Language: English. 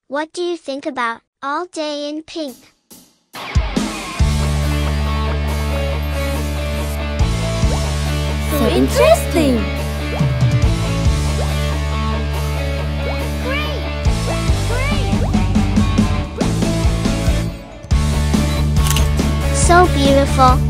What do you think about All Day in Pink? So interesting! So beautiful.